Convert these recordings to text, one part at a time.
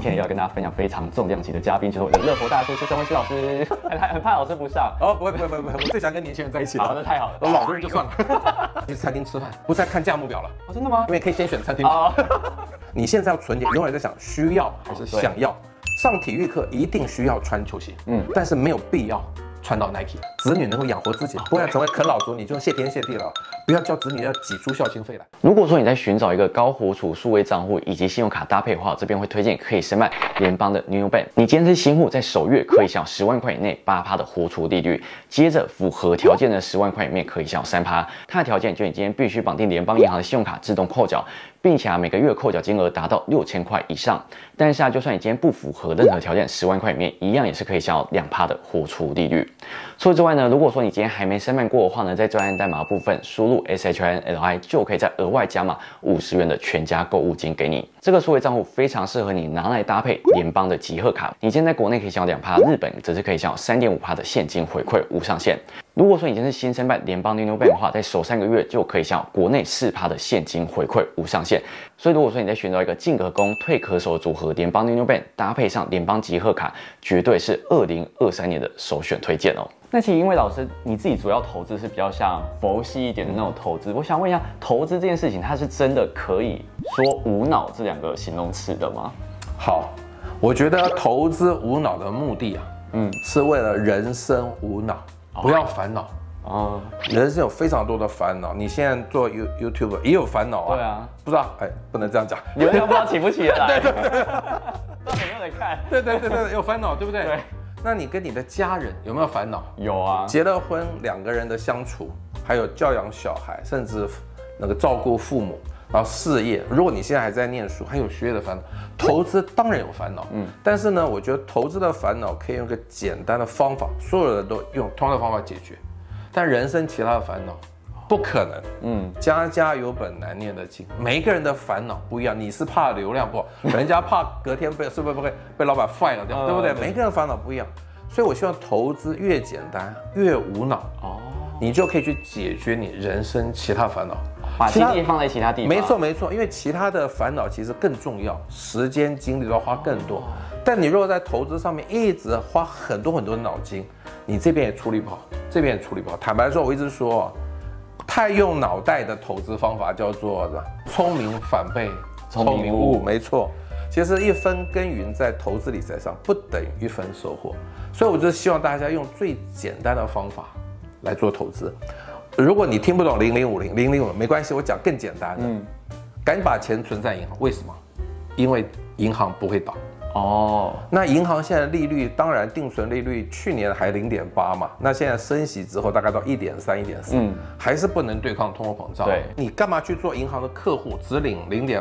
天也要跟大家分享非常重量级的嘉宾，就是我的乐活大叔施正威施老师，很怕老师不上。 哦，不会，我最喜欢跟年轻人在一起了。 好，那太好了。 我老的人就算了，去餐厅吃饭，不再看价目表了。 哦，真的吗？ 因为可以先选餐厅。 哦， 你现在要存钱，永远在想需要还是想要。上体育课一定需要穿球鞋，但是没有必要穿到 Nike。子女能够养活自己，不要成为啃老族，你就谢天谢地了。不要叫子女要挤出孝心费来。 如果说你在寻找一个高活储数位账户以及信用卡搭配的话，这边会推荐可以申办联邦的 NewBank。你今天是新户，在首月可以享有10万块以内8%的活储利率，接着符合条件的10万块里面可以享有3%。它的条件就你今天必须绑定联邦银行的信用卡自动扣缴，并且每个月扣缴金额达到6000块以上。但是就算你今天不符合任何条件，10万块里面一样也是可以享有2%的活储利率。除此之外呢，如果说你今天还没申办过的话呢，在专案代码部分输入 SHINLI 就可以再额外加码50元的全家购物金给你。这个数位账户非常适合你拿来搭配联邦的集贺卡。你今天在国内可以享有2%，日本则是可以享有3.5%的现金回馈无上限。如果说你今天是新申办联邦的 NewBank 的话，在首3个月就可以享有国内4%的现金回馈无上限。所以如果说你在寻找一个进可攻退可守的组合，联邦的 NewBank 搭配上联邦集贺卡，绝对是2023年的首选推荐哦。那其实因为老师你自己主要投资是比较像佛系一点的那种投资，我想问一下，投资这件事情它是真的可以说无脑这2个形容词的吗？ 好，我觉得投资无脑的目的是为了人生无脑，不要烦恼。哦，人生有非常多的烦恼，你现在做 YouTube 也有烦恼啊。 对啊， 不知道，不能这样讲， 流量不知道起不起得来。 对， 不知道有没有人看。 对，有烦恼，对不对？ 对。 那你跟你的家人有没有烦恼？ 有啊， 结了婚2个人的相处，还有教养小孩，甚至那个照顾父母，然后事业。如果你现在还在念书，还有学业的烦恼，投资当然有烦恼。但是呢，我觉得投资的烦恼可以用一个简单的方法，所有人都用同样的方法解决。但人生其他的烦恼不可能。家家有本难念的经，每一个人的烦恼不一样。你是怕流量不好，人家怕隔天是不是会被老板 fire 了，对不对？每一个人的烦恼不一样，所以我希望投资越简单越无脑，你就可以去解决你人生其他烦恼， 把精力放在其他地方。 没错，因为其他的烦恼其实更重要，时间精力都要花更多。但你如果在投资上面一直花很多脑筋，你这边也处理不好，这边也处理不好。坦白说，我一直说，太用脑袋的投资方法叫做聪明反被聪明误，没错。其实1分耕耘在投资理财上不等于1分收获，所以我就希望大家用最简单的方法来做投资。如果你听不懂0050没关系，我讲更简单的，赶紧把钱存在银行。为什么？因为银行不会倒。那银行现在利率，当然定存利率去年还0.8嘛，那现在升息之后大概到1.3、1.4，还是不能对抗通货膨胀。对，你干嘛去做银行的客户，只领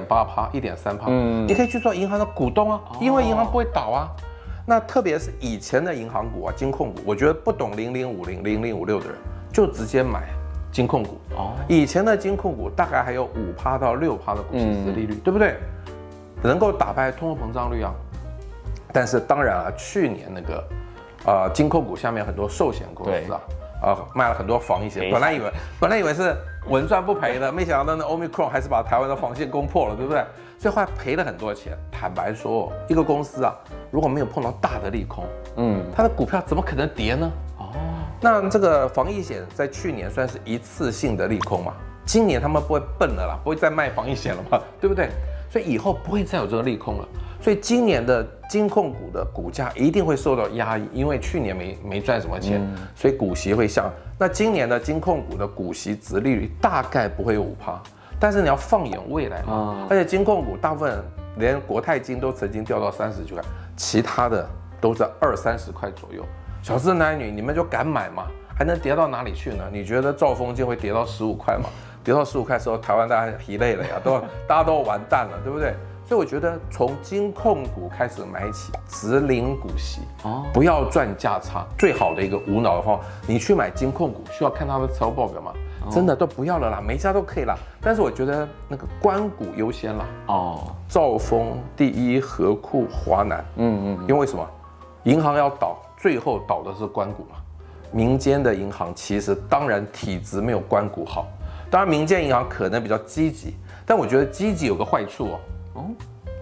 0.8%、1.3%？你可以去做银行的股东啊，因为银行不会倒啊。那特别是以前的银行股金控股，我觉得不懂0050、0056的人就直接买金控股。以前的金控股大概还有5%到6%的股息殖利率，对不对？能够打败通货膨胀率啊。但是当然去年那个金控股下面很多寿险公司卖了很多防疫险，本来以为是稳赚不赔的，没想到那 Omicron 还是把台湾的防线攻破了，对不对？所以后来赔了很多钱。坦白说，一个公司如果没有碰到大的利空，它的股票怎么可能跌呢？那这个防疫险在去年算是一次性的利空嘛，今年他们不会笨了啦，不会再卖防疫险了嘛，对不对？所以以后不会再有这个利空了。所以今年的金控股的股价一定会受到压抑，因为去年没赚什么钱，所以股息会下。那今年的金控股的股息殖利率大概不会有5%，但是你要放眼未来而且金控股大部分连国泰金都曾经掉到39块，其他的都在20-30块左右。小资男女，你们就敢买吗？还能跌到哪里去呢？你觉得兆丰金会跌到15块吗？跌到15块的时候，台湾大家疲累了呀，大家都完蛋了，对不对？所以我觉得从金控股开始买起，只领股息，不要赚价差，最好的一个无脑的方法。你去买金控股，需要看它的财务报表吗？真的都不要了啦，每一家都可以啦。但是我觉得那个官股优先啦。兆丰、第一、和库、华南，因为什么？银行要倒，最后倒的是官股嘛。民间的银行其实当然体质没有官股好，当然民间银行可能比较积极，但我觉得积极有个坏处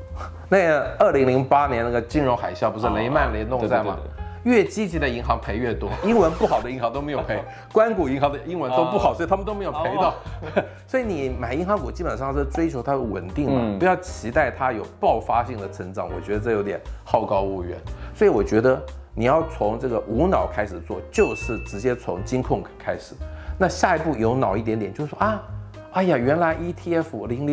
那2008年那个金融海啸不是雷曼联动债吗？越积极的银行赔越多，英文不好的银行都没有赔，官股银行的英文都不好，所以他们都没有赔到。所以你买银行股基本上是追求它的稳定嘛，不要期待它有爆发性的成长，我觉得这有点好高骛远。所以我觉得你要从这个无脑开始做，就是直接从金控开始。那下一步有脑一点点，就是说哎呀，原来 ETF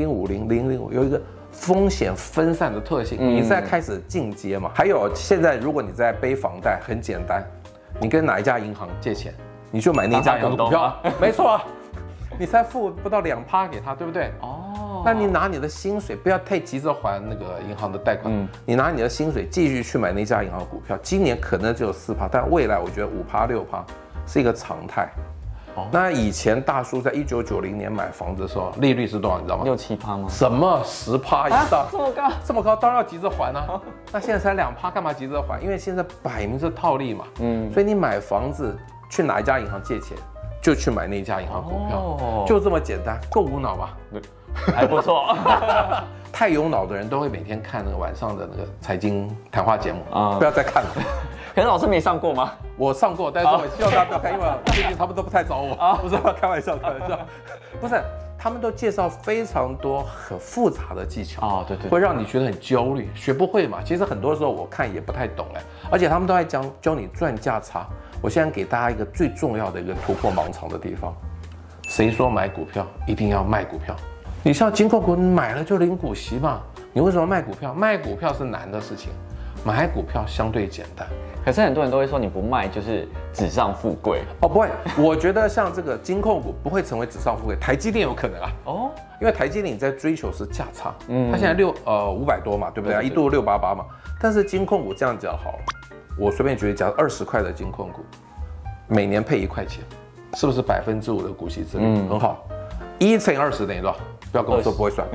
0050有一个风险分散的特性，你再开始进阶嘛。还有现在如果你在背房贷，很简单，你跟哪一家银行借钱，你就买那家银行的股票，没错啊，你才付不到2%给他，对不对？哦，那你拿你的薪水，不要太急着还那个银行的贷款，你拿你的薪水继续去买那家银行的股票，今年可能只有4%，但未来我觉得5%、6%是一个常态。那以前大叔在1990年买房子的时候，利率是多少？你知道吗？ 6、7%吗？ 什么10%以上？ 这么高？ 这么高，当然要急着还啊。那现在才2%，干嘛急着还？因为现在摆明是套利嘛。所以你买房子去哪一家银行借钱，就去买那家银行股票，就这么简单，够无脑吧？ 还不错。 太有脑的人都会每天看那个晚上的那个财经谈话节目，不要再看了。 可是老师没上过吗？ 我上过，但是我希望大家不要看，因为最近他们都不太找我。不是开玩笑，开玩笑。不是，他们都介绍非常多很复杂的技巧对， 会让你觉得很焦虑，学不会嘛。其实很多时候我看也不太懂哎，而且他们都在教你赚价差。我现在给大家一个最重要的一个突破盲肠的地方，谁说买股票一定要卖股票？你像金控股，你买了就领股息嘛，你为什么卖股票？卖股票是难的事情，买股票相对简单。 可是很多人都会说你不卖就是纸上富贵不会，我觉得像这个金控股不会成为纸上富贵，台积电有可能啊。因为台积电你在追求是价差，它现在500多嘛，对不对？一度688嘛。但是金控股这样讲好了，我随便举例，假如20块的金控股，每年配1块钱，是不是5%的股息殖率？很好。1乘以20等于多少？不要跟我说不会算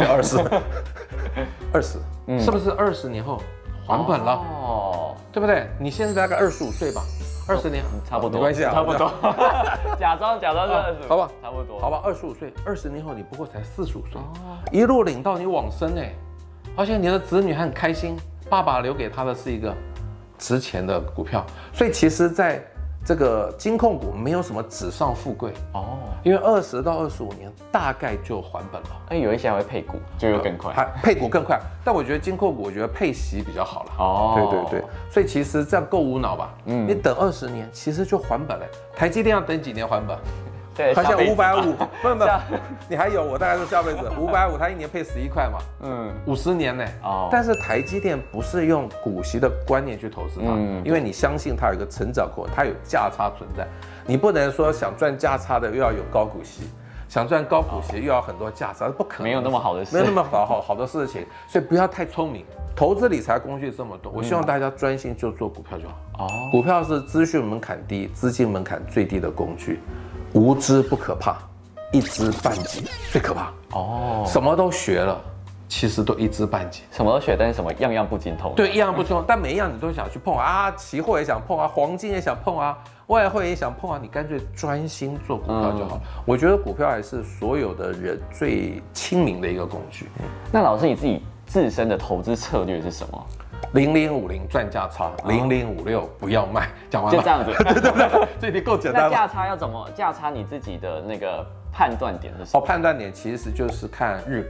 ，20，是不是20年后还本了？对不对？你现在大概25岁吧，20年差不多， 没关系啊， 差不多。假装是25， 好吧， 差不多， 好吧，25岁，20年后你不过才45岁，一路领到你往生哎，而且你的子女还很开心，爸爸留给他的是一个值钱的股票，所以其实在这个金控股没有什么纸上富贵因为20到25年大概就还本了。 有一些还会配股，就又更快， 还配股更快。但我觉得金控股，我觉得配息比较好了。对，所以其实这样够无脑吧？你等20年，其实就还本了。台积电要等几年还本？ 对， 好像550，不，你还有我大概是下辈子550，它1年配11块嘛，50年呢。但是台积电不是用股息的观念去投资它，因为你相信它有一个成长空间，它有价差存在。你不能说想赚价差的又要有高股息，想赚高股息又要很多价差，不可能， 没有那么好的事， 没有那么好的事情。所以不要太聪明。投资理财工具这么多，我希望大家专心就做股票就好。股票是资讯门槛低、资金门槛最低的工具。无知不可怕，一知半解最可怕。什么都学了，其实都一知半解。 什么都学，但是什么样样不精通。 对，样样不精通，但每一样你都想去碰啊，期货也想碰啊，黄金也想碰啊，外汇也想碰啊，你干脆专心做股票就好。我觉得股票还是所有的人最亲民的一个工具。 那老师你自己自身的投资策略是什么 ？0050赚价差，0056不要卖，讲完了。 就这样子， 对，这已经够简单了。 那价差要怎么？价差你自己的那个判断点是什么？ 判断点其实就是看日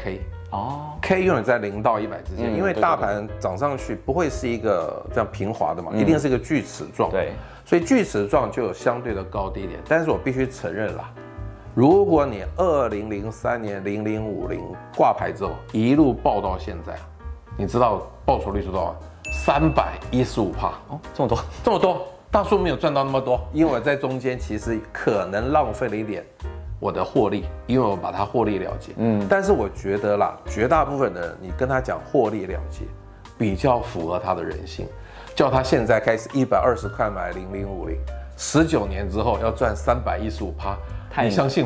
K。K 永远在0到100之间，因为大盘涨上去不会是一个这样平滑的嘛，一定是一个锯齿状。 对， 所以锯齿状就有相对的高低点。但是我必须承认啦，如果你2003年0050挂牌之后一路爆到现在，你知道报酬率是多少？315%。这么多，大叔没有赚到那么多，因为我在中间其实可能浪费了一点我的获利，因为我把它获利了结。但是我觉得啦，绝大部分的人，你跟他讲获利了结，比较符合他的人性。叫他现在开始120块买0050，19年之后要赚315%，你相信吗？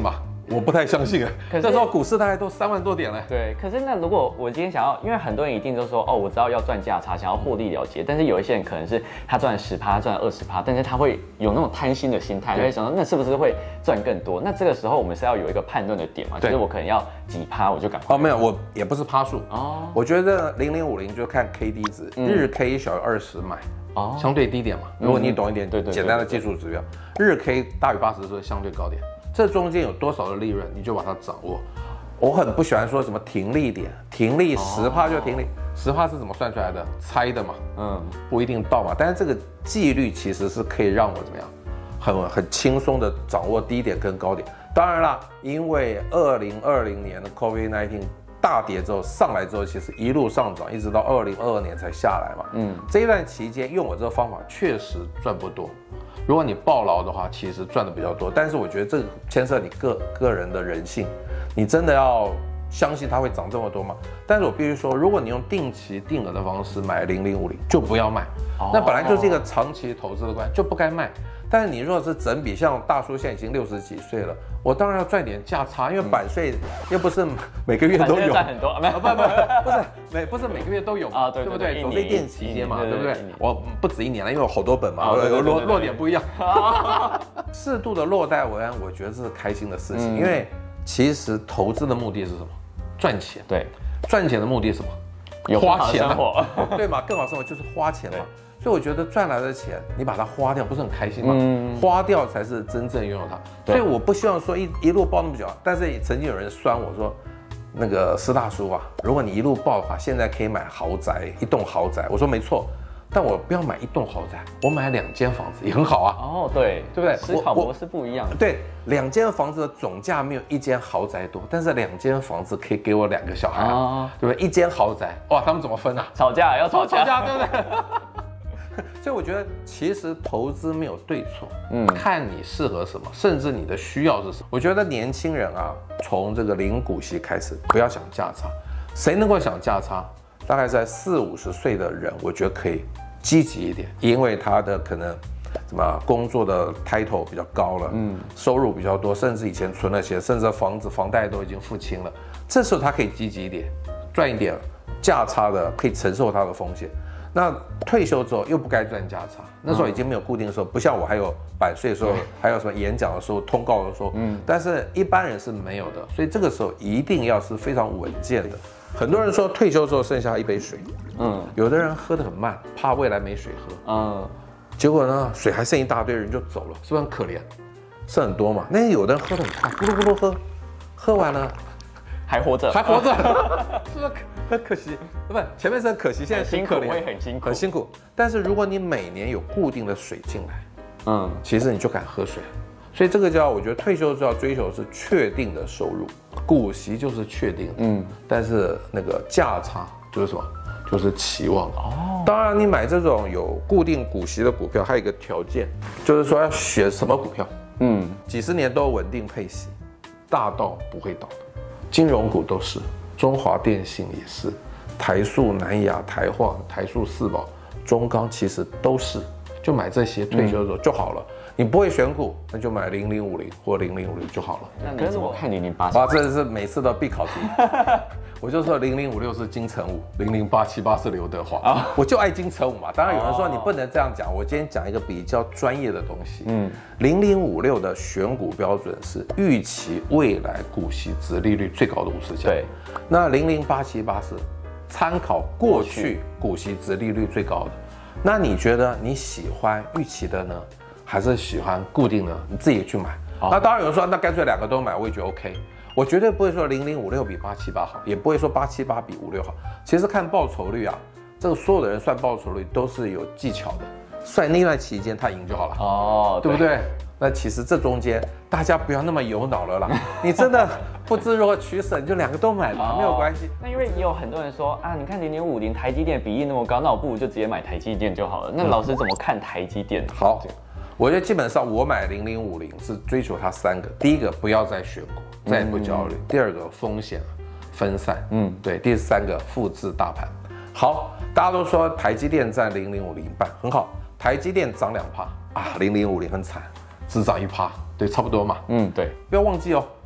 我不太相信啊。 可是这时候股市大概都3万多点了。 对，可是那如果我今天想要，因为很多人一定都说，哦，我知道要赚价差，想要获利了结，但是有一些人可能是他赚10%，赚20%，但是他会有那种贪心的心态，他会想说，那是不是会赚更多？那这个时候我们是要有一个判断的点嘛，就是我可能要几趴我就赶快。 哦，没有，我也不是趴数哦，我觉得0050就看 K D 值，日 K 小于20买。哦，相对低点嘛。如果你懂一点简单的技术指标，日 K 大于80是相对高点，这中间有多少的利润，你就把它掌握。我很不喜欢说什么停利点，停利10%就停利，10%是怎么算出来的？猜的嘛，不一定到嘛。但是这个纪律其实是可以让我怎么样，很轻松的掌握低点跟高点。当然啦，因为2020年的 COVID-19。大跌之后上来之后，其实一路上涨，一直到2022年才下来嘛。这一段期间用我这个方法确实赚不多。如果你抱牢的话，其实赚的比较多。但是我觉得这个牵涉你个人的人性，你真的要相信它会涨这么多吗？但是我必须说，如果你用定期定额的方式买0050，就不要卖。那本来就是一个长期投资的观念，就不该卖。但是你如果是整笔，像大叔现在已经60几岁了，我当然要赚点价差，因为版税又不是每个月都有， 赚很多， 不是每个月都有啊，对不对？总是一定期间嘛，对不对？ 对我不止1年了，因为有好多本嘛，有落点不一样，适度的落袋为安，我觉得这是开心的事情，因为其实投资的目的是什么？赚钱， 对， 赚钱的目的是什么？ 有花钱嘛， 对嘛？更好生活就是花钱嘛。所以我觉得赚来的钱，你把它花掉，不是很开心吗？花掉才是真正拥有它。所以我不希望说一路抱那么久。但是曾经有人酸我说，那个施大叔啊，如果你一路抱的话，现在可以买豪宅，1栋豪宅。我说没错，但我不要买1栋豪宅，我买2间房子也很好啊。 哦，对， 对不对？ 思考模式不一样。 对，2间房子的总价没有1间豪宅多，但是2间房子可以给我2个小孩啊，对不对？1间豪宅，哇，他们怎么分啊？ 吵架要吵架， 对不对？所以我觉得其实投资没有对错，看你适合什么，甚至你的需要是什么。我觉得年轻人啊，从这个零股息开始，不要想价差。谁能够想价差？大概在40、50岁的人，我觉得可以积极一点，因为他的可能什么工作的 title 比较高了，收入比较多，甚至以前存了钱，甚至房子、房贷都已经付清了，这时候他可以积极一点，赚一点价差的，可以承受他的风险。那退休之后又不该赚价差，那时候已经没有固定的收入，不像我还有版税的时候，还有什么演讲的时候、通告的时候，但是一般人是没有的，所以这个时候一定要是非常稳健的。很多人说退休之后剩下一杯水，有的人喝得很慢，怕未来没水喝，结果呢水还剩一大堆，人就走了，是不是很可怜？是很多嘛？那有的人喝得很快，咕噜咕噜喝，喝完了还活着， 是不是很可惜？不，前面是很可惜，现在辛苦， 可怜， 会很辛苦。 但是如果你每年有固定的水进来，其实你就敢喝水。所以这个我觉得退休之后要追求是确定的收入，股息就是确定的，但是那个价差就是什么？就是期望的。当然你买这种有固定股息的股票，还有一个条件，就是说要选什么股票，几十年都稳定配息，大到不会倒的，金融股都是。中华电信也是，台塑、南亚、台化、台塑四宝、中钢其实都是，就买这些退休的时候就好了。你不会选股，那就买0050或0050就好了。 那你怎么看0087？ 哇，这是每次的必考题。我就说0056是金城武，00878是刘德华，我就爱金城武嘛。当然有人说你不能这样讲，我今天讲一个比较专业的东西。0056的选股标准是预期未来股息殖利率最高的50家。对，那00878是参考过去股息殖利率最高的。那你觉得你喜欢预期的呢，还是喜欢固定的？你自己去买。那当然有人说，那干脆2个都买，我也觉得 OK。我绝对不会说0056比878好，也不会说878比56好。其实看报酬率啊，这个所有的人算报酬率都是有技巧的，算那段期间他赢就好了。对不对？那其实这中间大家不要那么有脑了啦。你真的不知如何取舍，你就2个都买吧，没有关系。 那因为也有很多人说啊，你看0050台积电比例那么高，那我不如就直接买台积电就好了。那老师怎么看台积电？ 好，我觉得基本上我买0050是追求它3个：第一个不要再选股，再也不焦虑；第二个风险分散，对；第3个复制大盘。好，大家都说台积电占0050一半，很好。台积电涨2%啊，0050很惨，只涨1%，对，差不多嘛。 对。 不要忘记哦，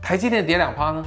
台积电跌2%呢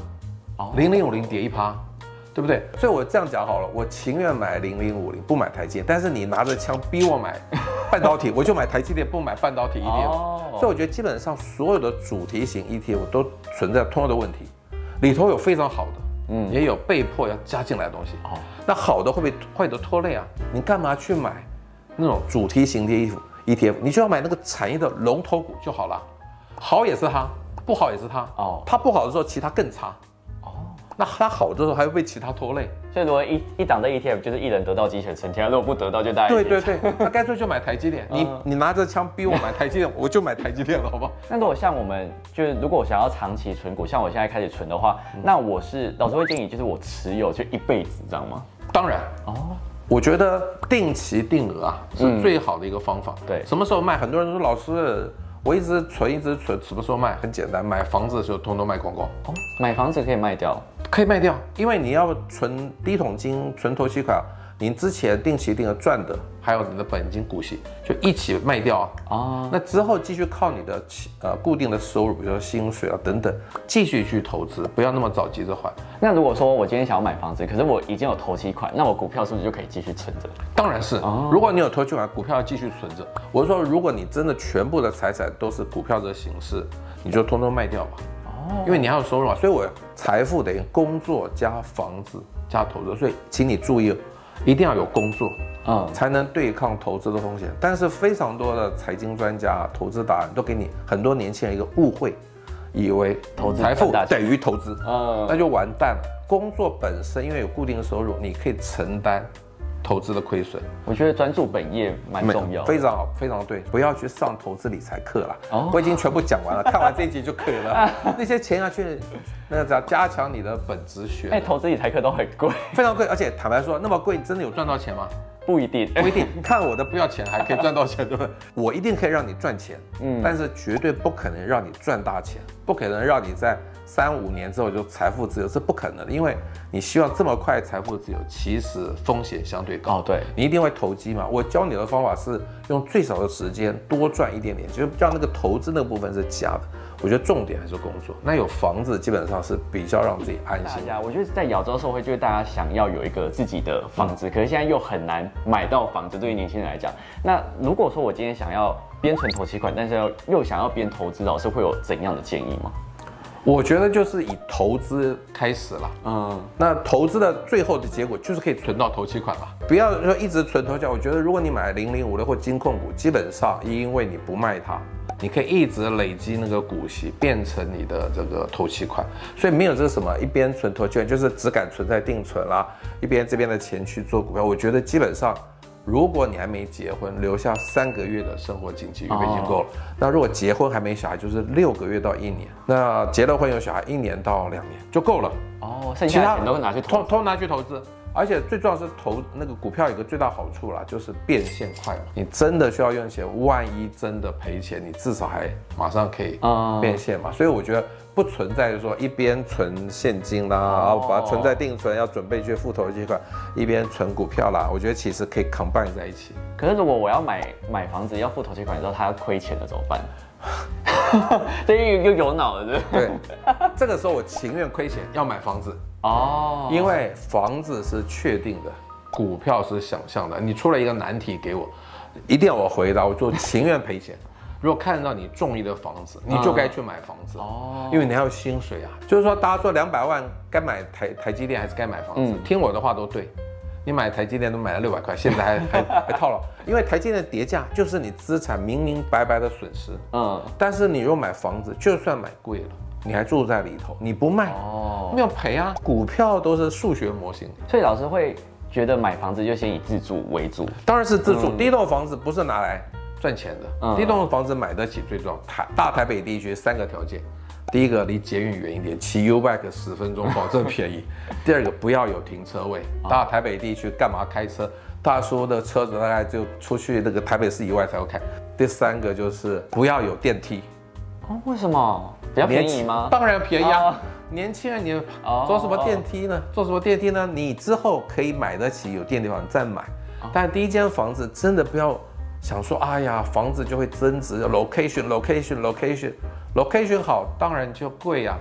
，0050跌1%，对不对？所以我这样讲好了，我情愿买0050，不买台积电。但是你拿着枪逼我买半导体，我就买台积电，不买半导体 ETF。所以我觉得基本上所有的主题型 ETF 都存在同样的问题，里头有非常好的，也有被迫要加进来的东西。那好的会被坏的拖累啊，你干嘛去买那种主题型的 ETF？你就要买那个产业的龙头股就好了，好也是它，不好也是它。它不好的时候，其他更差。那它好的时候还会被其他拖累。 所以如果一档的 ETF 就是一人得道鸡犬升天，如果不得到就大家对，那干脆就买台积电。你拿着枪逼我买台积电，我就买台积电了，好不好？ 那如果像我们就是如果我想要长期存股，像我现在开始存的话，那我是老师会建议就是我持有就一辈子，这样吗？ 当然我觉得定期定额是最好的一个方法。 对， 什么时候卖？很多人说老师，我一直存，什么时候卖？很简单，买房子的时候通通卖光光。 买房子可以卖掉？ 可以卖掉，因为你要存第一桶金、存头期款，你之前定期定额赚的，还有你的本金股息，就一起卖掉那之后继续靠你的固定的收入，比如说薪水等等，继续去投资，不要那么早急着还。 那如果说我今天想要买房子，可是我已经有头期款，那我股票是不是就可以继续存着？ 当然是。如果你有头期款，股票要继续存着。我是说，如果你真的全部的财产都是股票的形式，你就通通卖掉吧。因为你还有收入所以我财富等于工作加房子加投资，所以请你注意，一定要有工作，才能对抗投资的风险。但是非常多的财经专家、投资达人都给你很多年轻人一个误会，以为财富等于投资，那就完蛋了。工作本身因为有固定的收入，你可以承担投资的亏损。 我觉得专注本业蛮重要， 非常好，非常对。不要去上投资理财课了，我已经全部讲完了，看完这一集就可以了。那些钱要去那个加强你的本职学。 投资理财课都很贵， 非常贵，而且坦白说，那么贵真的有赚到钱吗？ 不一定， 不一定。看我的不要钱还可以赚到钱，对不对？我一定可以让你赚钱，但是绝对不可能让你赚大钱，不可能让你在3、5年之后就财富自由，是不可能的。因为你希望这么快财富自由，其实风险相对高。 对， 你一定会投机嘛。我教你的方法是用最少的时间多赚一点点，就是让那个投资那个部分是假的。我觉得重点还是工作。那有房子基本上是比较让自己安心。 我觉得在亚洲社会，就是大家想要有一个自己的房子，可是现在又很难买到房子，对于年轻人来讲。那如果说我今天想要边存头期款，但是又想要边投资，老师会有怎样的建议吗？ 我觉得就是以投资开始了，那投资的最后的结果就是可以存到头期款了，不要说一直存头期款。我觉得如果你买0056或金控股，基本上因为你不卖它，你可以一直累积那个股息，变成你的这个头期款，所以没有这什么一边存头期款，就是只敢存在定存啦，一边这边的钱去做股票。我觉得基本上，如果你还没结婚，留下3个月的生活经济预备金够了。那如果结婚还没小孩，就是6个月到1年。那结了婚有小孩，1年到2年就够了。 剩下的钱都拿去偷拿去投资。而且最重要是那个股票有一个最大好处啦，就是变现快嘛。你真的需要用钱，万一真的赔钱，你至少还马上可以变现嘛。所以我觉得不存在说一边存现金啦，然后把它存在定存，要准备去付头期款，一边存股票啦。我觉得其实可以 combine 在一起。 可是如果我要买房子要付头期款的时候，他要亏钱了怎么办？这又有脑了， 对。这个时候我情愿亏钱，要买房子。因为房子是确定的，股票是想象的。你出了一个难题给我，一定要我回答，我就情愿赔钱。如果看到你中意的房子，你就该去买房子因为你还有薪水啊。就是说，大家说200万该买台积电还是该买房子？听我的话都对。你买台积电都买了600块，现在还套牢，因为台积电的跌价就是你资产明明白白的损失。但是你如果买房子，就算买贵了，你还住在里头，你不卖没有赔啊。股票都是数学模型， 所以老师会觉得买房子就先以自住为主。 当然是自住。第一栋房子不是拿来赚钱的，第一栋房子买得起最重要。大台北地区3个条件。第一个，离捷运远一点，骑 U-Bike 10分钟，保证便宜。第二个，不要有停车位。大台北地区干嘛开车？大叔的车子大概就出去那个台北市以外才会开。第三个就是不要有电梯。 为什么？比较便宜吗？ 当然便宜啊。年轻人，你坐什么电梯呢？坐什么电梯呢？你之后可以买得起有电梯房再买。但第一间房子真的不要想说，哎呀，房子就会增值。location 好，当然就贵呀。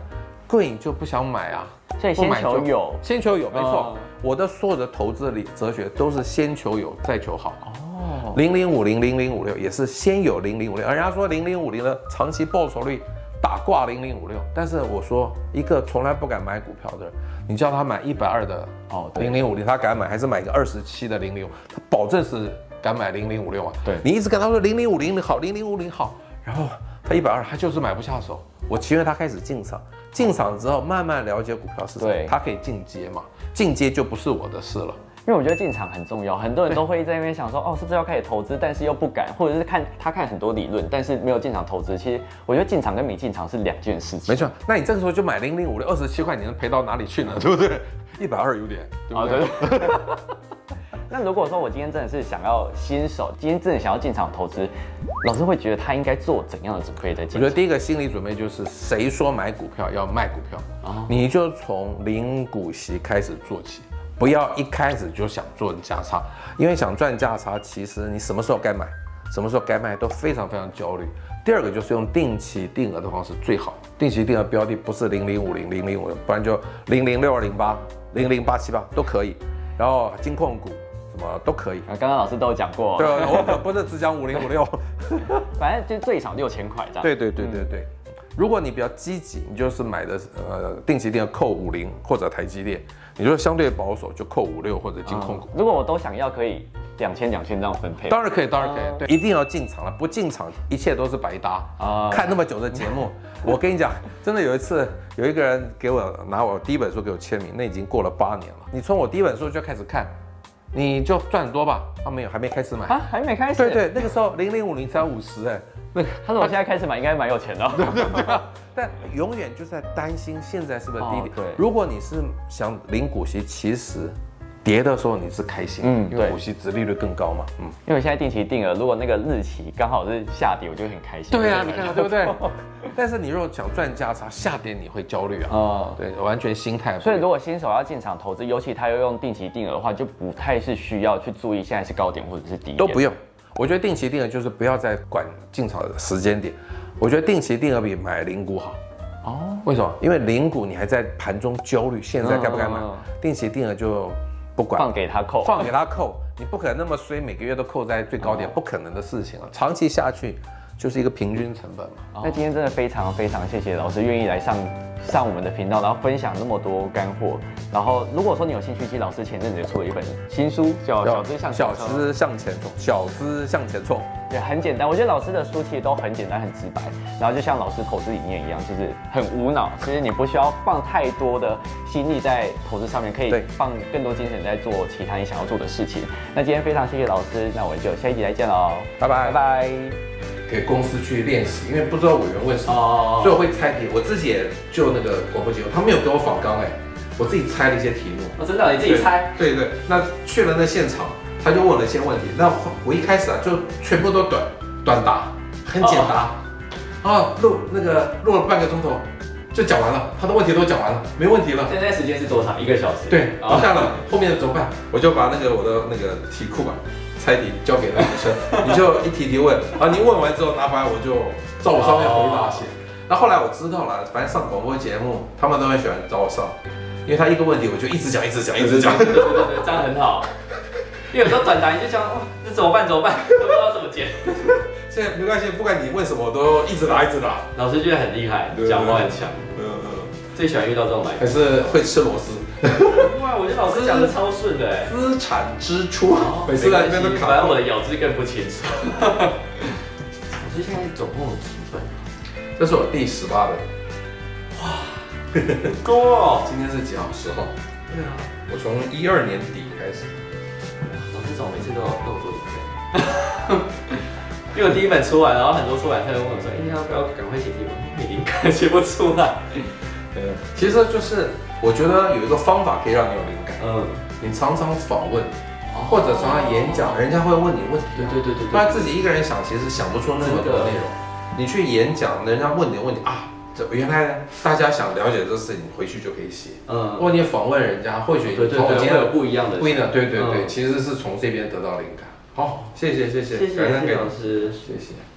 贵你就不想买啊。 所以先求有， 先求有，没错。我的所有的投资哲学都是先求有，再求好。哦，0050、0056也是先有0056，人家说0050的长期报酬率打挂0056，但是我说一个从来不敢买股票的人，你叫他买120的0050，他敢买，还是买个27的00，他保证是敢买0056啊。 对， 你一直跟他说0050好，0050好，然后他120，他就是买不下手。我情愿他开始进场，进场之后慢慢了解股票市场，他可以进阶嘛，进阶就不是我的事了。 因为我觉得进场很重要，很多人都会在那边想说，哦，是不是要开始投资，但是又不敢，或者是看很多理论，但是没有进场投资。其实我觉得进场跟没进场是两件事情。 没错，那你这个时候就买0056，27块，你能赔到哪里去呢？对不对？120有点，对不对？ 对。那如果说我今天真的是想要新手，今天真的想要进场投资，老师会觉得他应该做怎样的准备再进场？ 我觉得第一个心理准备就是谁说买股票要卖股票，你就从零股息开始做起，不要一开始就想赚价差，因为想赚价差，其实你什么时候该买，什么时候该卖都非常非常焦虑。第二个就是用定期定额的方式最好，定期定额标的不是0050、0056，不然就006208、00878都可以，然后金控股。什么都可以， 刚刚老师都有讲过。 对，我可不是只讲5056， 反正就最少6000块这样。 对。如果你比较积极，你就是买的定期定额扣50或者台积电，你就相对保守就扣56或者金控股。 如果我都想要，可以2000这样分配。 当然可以，对，一定要进场了，不进场一切都是白搭。看那么久的节目，我跟你讲，真的有一次有一个人拿我第一本书给我签名，那已经过了8年了。你从我第一本书就开始看。你就赚很多吧？他没有，还没开始买啊，还没开始。 对，那个时候0050才50哎， 那个他说我现在开始买，应该蛮有钱的。 对啊，但永远就在担心现在是不是低点。 对， 如果你是想领股息，其实跌的时候你是开心，因为股息殖利率更高嘛。 因为我现在定期定额，如果那个日期刚好是下跌，我就会很开心。 对啊，你看对不对？但是你如果想赚价差，下跌你会焦虑啊。对，完全心态。 所以如果新手要进场投资，尤其他又用定期定额的话，就不太是需要去注意现在是高点或者是低点。 都不用。我觉得定期定额就是不要再管进场的时间点。我觉得定期定额比买零股好。为什么？因为零股你还在盘中焦虑，现在该不该买？定期定额就不管， 放给他扣， 你不可能那么衰，每个月都扣在最高点，不可能的事情啊！长期下去就是一个平均成本嘛。 那今天真的非常谢谢老师愿意来上我们的频道，然后分享那么多干货。然后如果说你有兴趣，其实老师前阵子也出了一本新书，叫《小资向前冲》。对，很简单。我觉得老师的书其实都很简单、很直白，然后就像老师投资理念一样，就是很无脑。其实你不需要放太多的心力在投资上面，可以放更多精神在做其他你想要做的事情。那今天非常谢谢老师，那我们就下一集再见喽， 拜拜。给公司去练习，因为不知道委员问什么，所以我会猜题。我自己也就那个广播节目，他没有给我访纲我自己猜了一些题目。 真的，你自己猜？ 对，那去了那现场。他就问了一些问题，那我一开始就全部都短答，很简答，录了半个钟头就讲完了，他的问题都讲完了，没问题了。 现在时间是多长？1个小时。 对，我看了后面的怎么办？我就把我的那个题库猜题交给那女生，你就一题问你问完之后拿回来，我就照我上面回答写。那后来我知道了，反正上广播节目，他们都很喜欢找我上，因为他一个问题我就一直讲。 对，这样很好。因为有时候转达你就想，这怎么办？都不知道怎么解。 现在没关系，不管你问什么，我都一直答。 老师觉得很厉害，讲话很强。最喜欢遇到这种来宾， 还是会吃螺丝。 哇，我觉得老师讲的超顺的资产支出，每次来这边都卡。 反正我的咬字更不清楚。老师现在总共有几本？ 这是我第18本。 哇，多哦！ 今天是几号？10号。 对啊， 我从12年底开始。 这种每次都有做影片，因为我第一本出完，然后很多出版社问我说：“你要不要赶快写题目？没灵感，写不出来。” 其实就是我觉得有一个方法可以让你有灵感。你常常访问，或者常常演讲，人家会问你问题。对，不然自己一个人想，其实想不出那么多内容。你去演讲，人家问你的问题这原来大家想了解这事情，回去就可以写。或者你访问人家，或许从我今天有不一样的。对，其实是从这边得到灵感。好，谢谢， 感恩给老师， 谢谢。